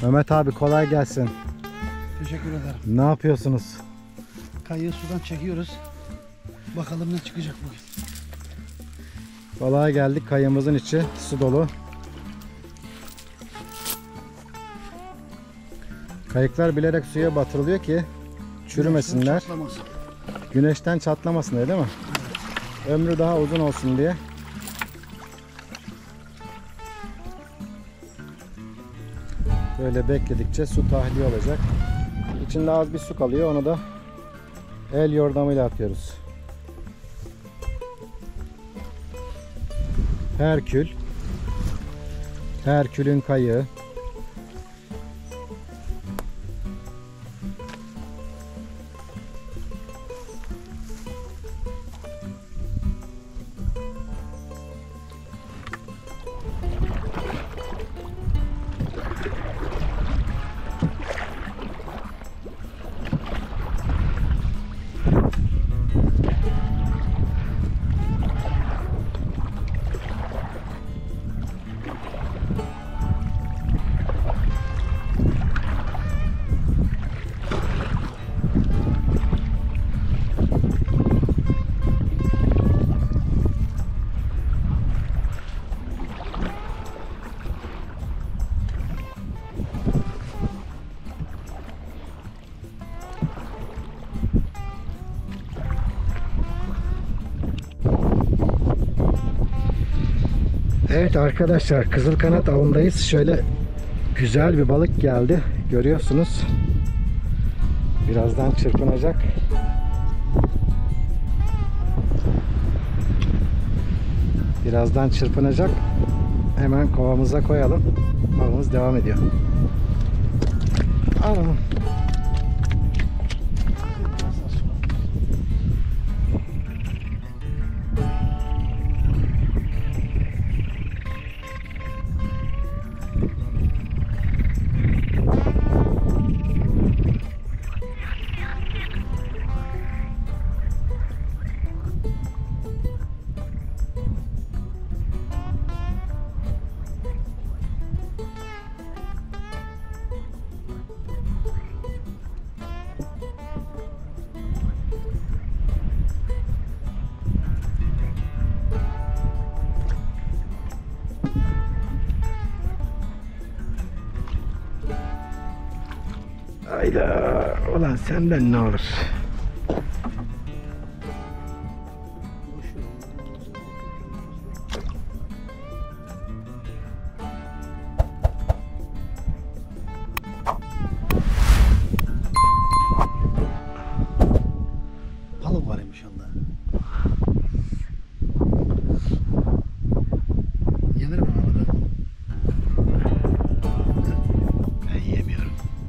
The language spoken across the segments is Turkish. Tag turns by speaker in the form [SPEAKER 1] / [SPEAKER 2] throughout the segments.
[SPEAKER 1] Mehmet abi kolay gelsin.
[SPEAKER 2] Teşekkür ederim.
[SPEAKER 1] Ne yapıyorsunuz?
[SPEAKER 2] Kayığı sudan çekiyoruz. Bakalım ne çıkacak bugün.
[SPEAKER 1] Kolay geldik. Kayığımızın içi su dolu. Kayıklar bilerek suya batırılıyor ki çürümesinler.
[SPEAKER 2] Çatlamasın.
[SPEAKER 1] Güneşten çatlamasın değil mi? Ömrü daha uzun olsun diye. Böyle bekledikçe su tahliye olacak. İçinde az bir su kalıyor. Onu da el yordamıyla atıyoruz. Herkül. Herkül'ün kayığı. Evet arkadaşlar, Kızılkanat avındayız. Şöyle güzel bir balık geldi. Görüyorsunuz. Birazdan çırpınacak. Birazdan çırpınacak. Hemen kovamıza koyalım. Avımız devam ediyor. Anam. Hayda, ulan senden ne olur?
[SPEAKER 2] Balık varmış onda. Yenir mi arada? Ben yiyemiyorum.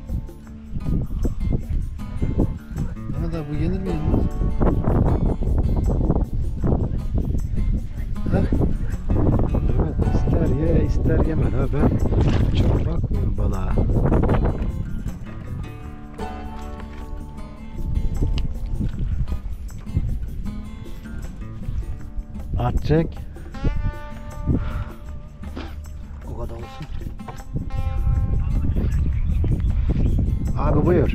[SPEAKER 2] Mehmet abi bu yenir mi yenmez? Ha?
[SPEAKER 1] Evet, ister ye ister yeme. Ha, ben çok bakmıyorum balığa. At çek.
[SPEAKER 2] O kadar olsun.
[SPEAKER 1] Abi buyur.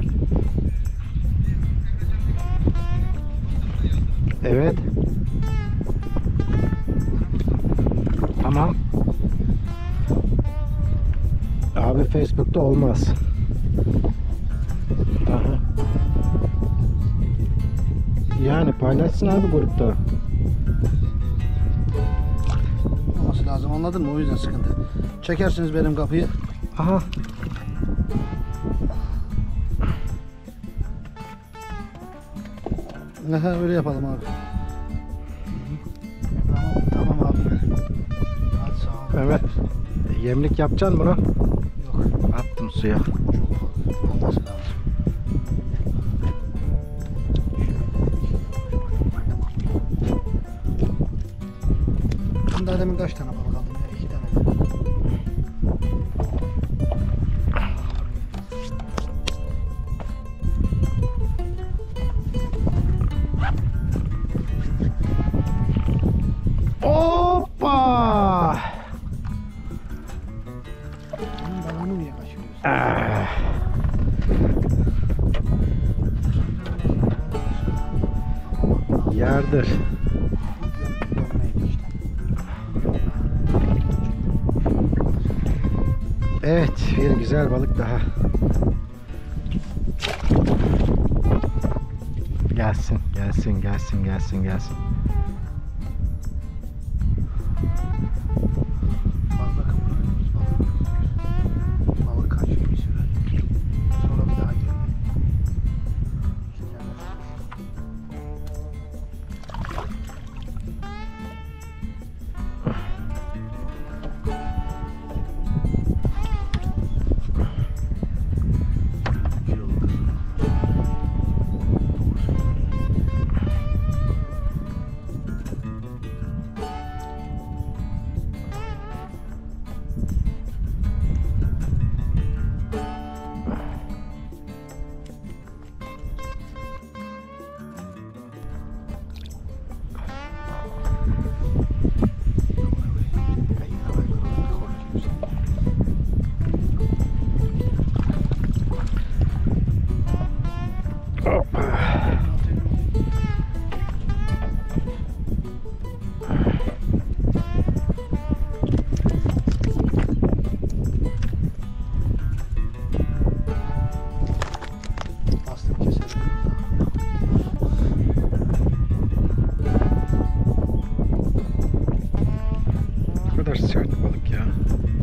[SPEAKER 1] Evet. Tamam. Abi Facebook'ta olmaz. Aha. Yani paylaşsın abi grupta.
[SPEAKER 2] Olması lazım, anladın mı? O yüzden sıkıntı. Çekersiniz benim kapıyı.
[SPEAKER 1] Aha.
[SPEAKER 2] Aha, öyle yapalım abi. Tamam abi. Hadi sağ ol.
[SPEAKER 1] Evet. Yemlik yapacaksın buna.
[SPEAKER 2] Yok.
[SPEAKER 1] Attım suya.
[SPEAKER 2] Çok olması lazım. Bunda demin kaç tane balık aldım ya? 2 tane.
[SPEAKER 1] Hoppa!
[SPEAKER 2] Bunun balığını niye kaçırıyorsun?
[SPEAKER 1] Ah. Vardır.
[SPEAKER 2] Gömmeydi işte.
[SPEAKER 1] Evet, bir güzel balık daha. Gelsin, gelsin, gelsin, gelsin, gelsin.
[SPEAKER 2] Fazla kıpırıyoruz balık. Balık kaçıyor bir süre. Sonra bir daha geliyor.
[SPEAKER 1] Ne kadar sert balık ya.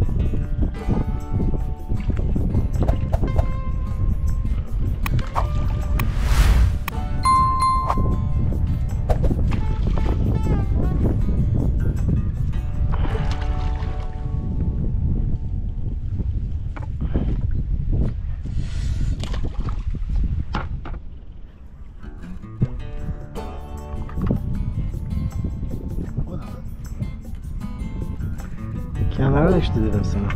[SPEAKER 1] Kenara düştü dedim sana.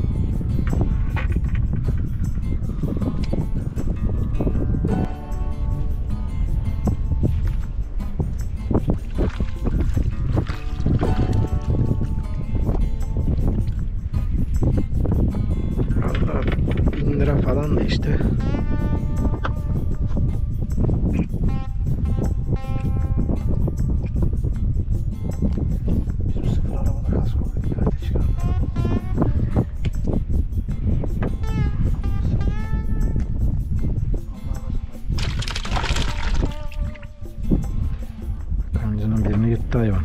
[SPEAKER 1] Vallahi 1000 lira falan da işte.
[SPEAKER 2] Bizim sıfır arabada kask oluyor. İleride çıkardı.
[SPEAKER 1] Kancının birini yuttu hayvan.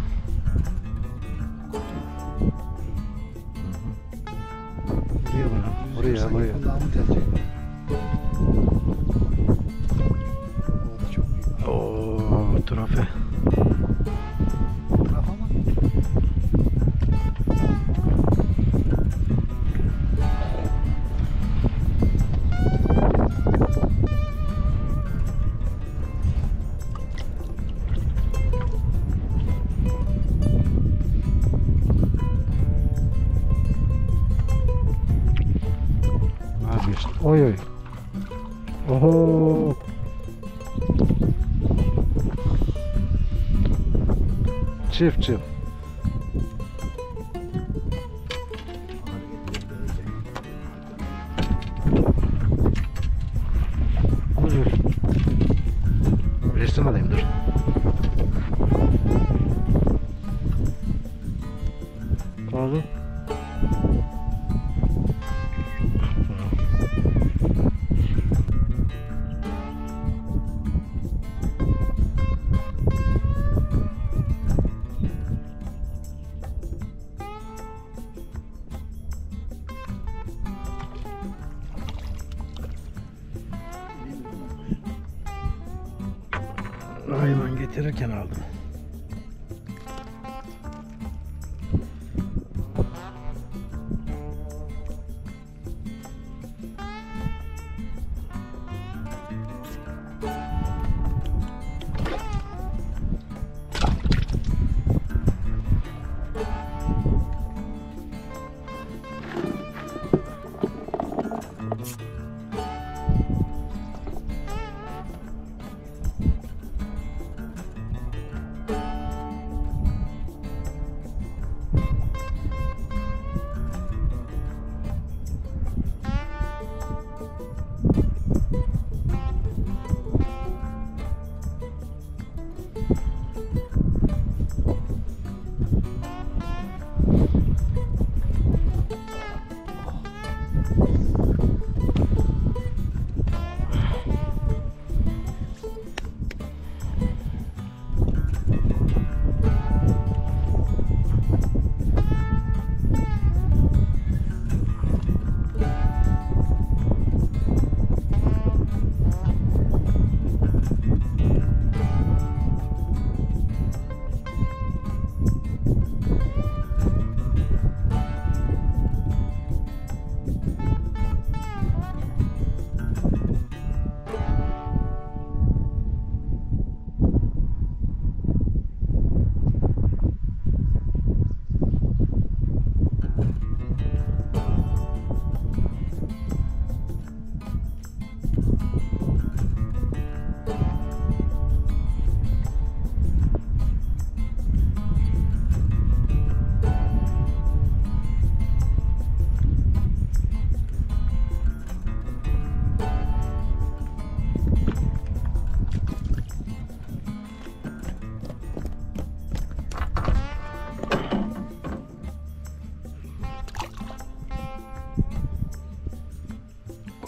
[SPEAKER 1] Buraya bana. Buraya, buraya.
[SPEAKER 2] Kulağımı telecek. O da çok büyük.
[SPEAKER 1] Oo, trofe.
[SPEAKER 2] Taraf ama.
[SPEAKER 1] Vazgeçti. Oy oy. Oho. Çift çift. Dur. Resim alayım dur. Kaldı. Hayvan getirirken aldım.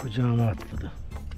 [SPEAKER 2] Kucağıma atladı.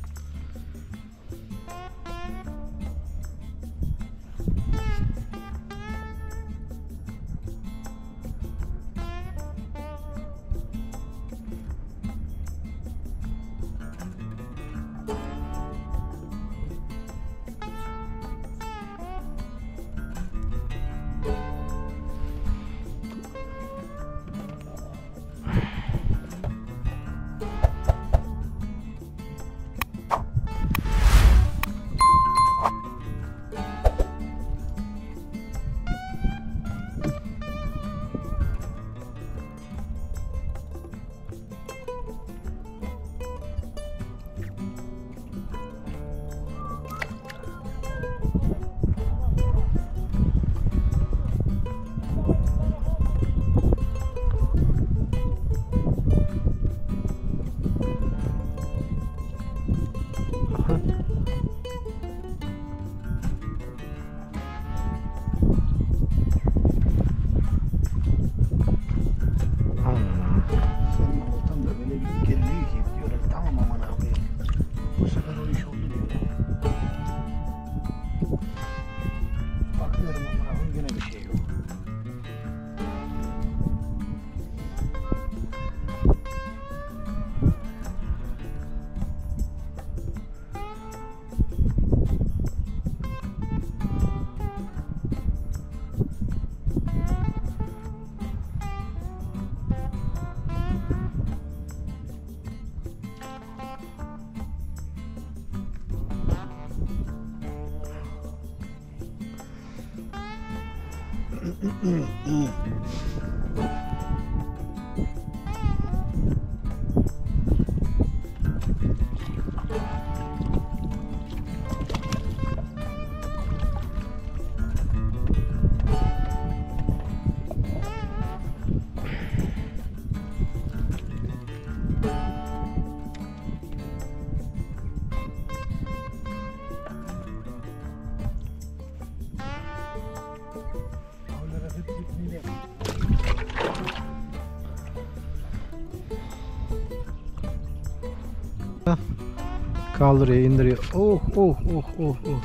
[SPEAKER 1] Kaldırıyor, indiriyor. Oh oh oh oh oh.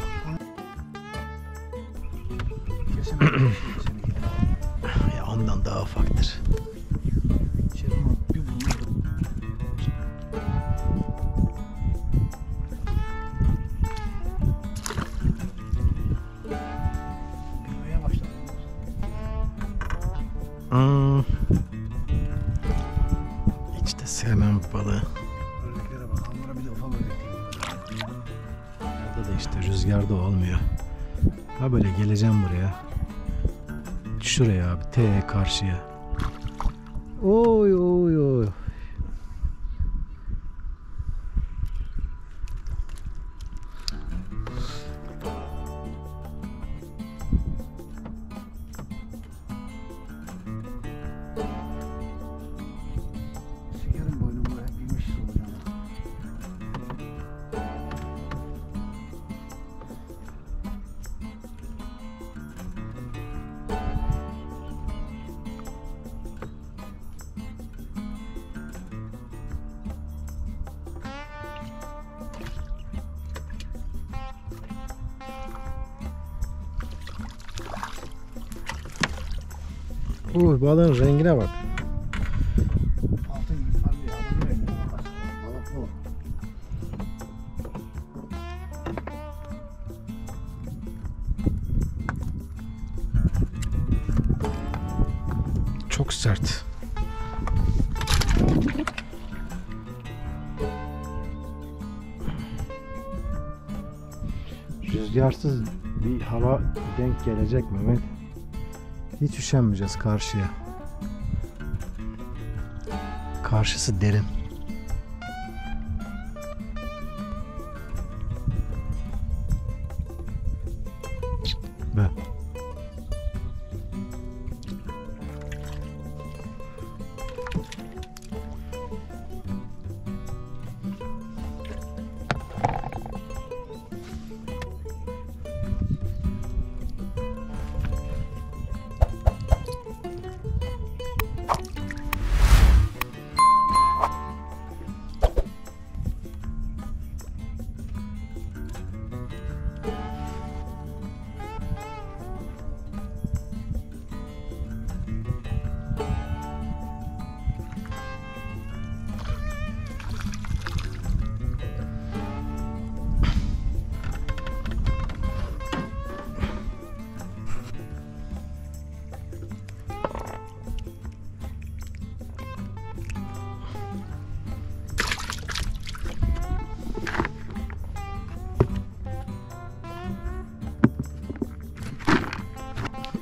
[SPEAKER 2] Kesin
[SPEAKER 1] Ya ondan daha ufaktır.
[SPEAKER 2] bir bunlar. Büyümeye başladı.
[SPEAKER 1] Hiç de sevmem bu balığı.
[SPEAKER 2] Ördeklere bak. Onlara bir de ufak ördek değil.
[SPEAKER 1] Burada da işte rüzgarda olmuyor. Ha böyle geleceğim buraya. Şuraya abi, karşıya. Oy oy oy.
[SPEAKER 2] Sikerim boynumu hep giymiş olacağım.
[SPEAKER 1] Balığın rengine bak.
[SPEAKER 2] Altın gibi parlıyor. Adamı rengi. Balık bu.
[SPEAKER 1] Çok sert. Rüzgarsız bir hava denk gelecek Mehmet. Hiç üşenmeyeceğiz karşıya. Karşısı derin. Be.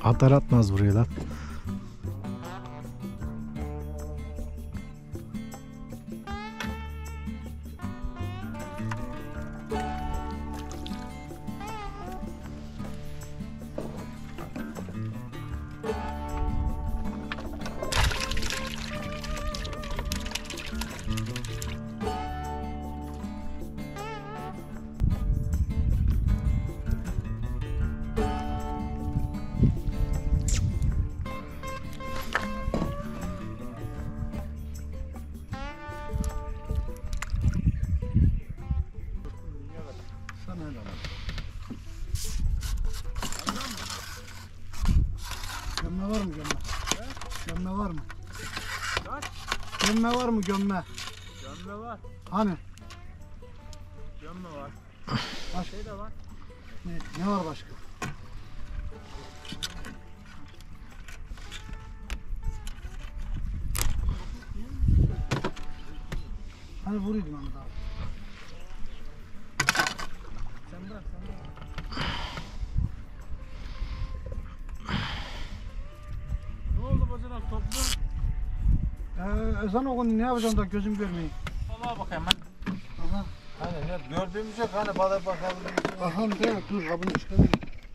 [SPEAKER 1] Atar atmaz buraya lan.
[SPEAKER 2] Sana öyle bak. Gömme var mı gömme? Gömme var mı? Gömme var mı gömme?
[SPEAKER 3] Gömme var.
[SPEAKER 2] Hani?
[SPEAKER 3] Gömme var.
[SPEAKER 2] Başka
[SPEAKER 3] Şey de var.
[SPEAKER 2] ne var başka? Hani vuruydun Ahmet abi.
[SPEAKER 3] Sen bırak sen bırak. Ne oldu bacanak toplu?
[SPEAKER 2] Ezan okun ne yapacağım da gözüm görmeyin.
[SPEAKER 3] Vallahi bakayım ben.
[SPEAKER 2] Aha.
[SPEAKER 3] Hani ne gördüğümüz yok hani balık bakalım.
[SPEAKER 2] Aha de dur kabını çıkarayım.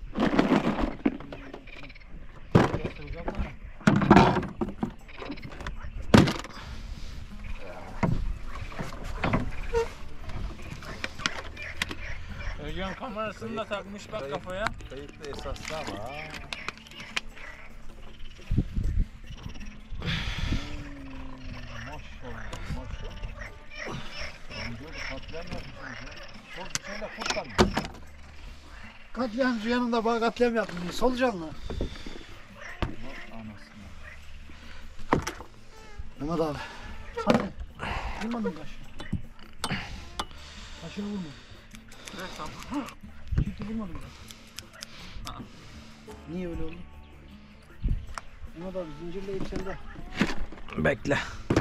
[SPEAKER 3] Özgen kamerasını da takmış bak kafaya.
[SPEAKER 4] Kayıtlı esaslı ama. Maşallah maşallah. Ben diyorum katliam yapmışsınız ya. Çok şeyle kurtarmış.
[SPEAKER 2] Katliamcı yanında bana katliam yaptın. Solucan mı?
[SPEAKER 4] Anasını.
[SPEAKER 2] Mehmet abi. Hadi. Vurmadın kaşı. Kaşını vurmadın.
[SPEAKER 3] Evet tamam.
[SPEAKER 2] Ciddi vurmadın kaşı. Niye öyle oldu? Mehmet abi zincirleyip sen de.
[SPEAKER 1] Bekle.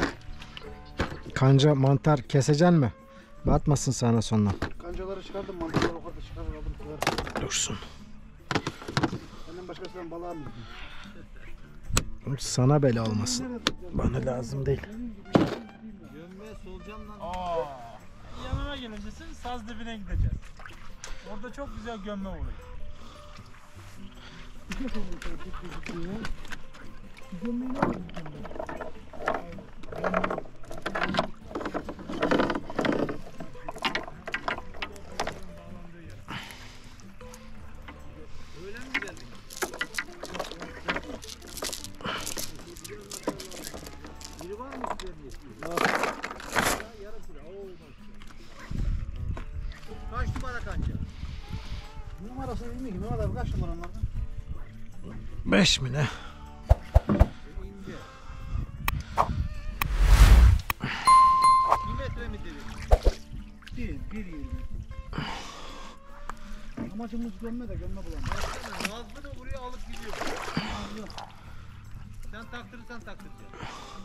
[SPEAKER 1] Kanca mantar keseceksin mi? Batmasın sana sonra.
[SPEAKER 2] Kancaları çıkardım, mantarları o kadar çıkarır aldım koyarım.
[SPEAKER 1] Dursun.
[SPEAKER 2] Senden başkasından balığa mı gittin?
[SPEAKER 1] Sana bela olmasın. Bana lazım değil.
[SPEAKER 4] Gömme solucanla.
[SPEAKER 3] Aa. Yanına gelince siz saz dibine gideceğiz. Orada çok güzel gömme oluyor.
[SPEAKER 2] Gömmeyi ne yapıyorsun?
[SPEAKER 4] Biri var mı üzerinde? Yarım kilo. Kaç numara kanca?
[SPEAKER 2] Numarasını bilmiyor ki. Mehmet abi kaç numaran vardı?
[SPEAKER 1] 5 mi ne?
[SPEAKER 4] İnce. 1 metre mi dedin?
[SPEAKER 2] Değil, 1.20. Amacımız gömme de gömme bulalım.
[SPEAKER 4] Nazlı da buraya alıp gidiyor. Sen taktırırsan taktıracaksın.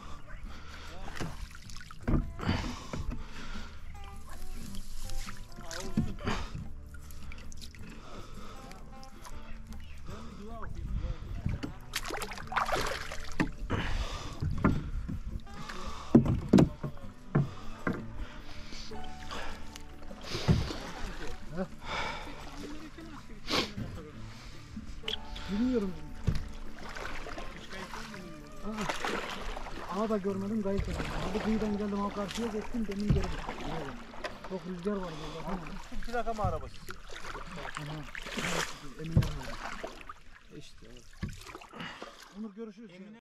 [SPEAKER 2] Bilmiyorum. Ağa da görmedim, gayet görmedim. Hadi kıyıdan geldim, ağa karşıya geçtim, demin geri gittim. Çok rüzgar var burada.
[SPEAKER 4] Plaka mı arabası?
[SPEAKER 2] Eminler var.
[SPEAKER 4] İşte.
[SPEAKER 2] Onur görüşürüz.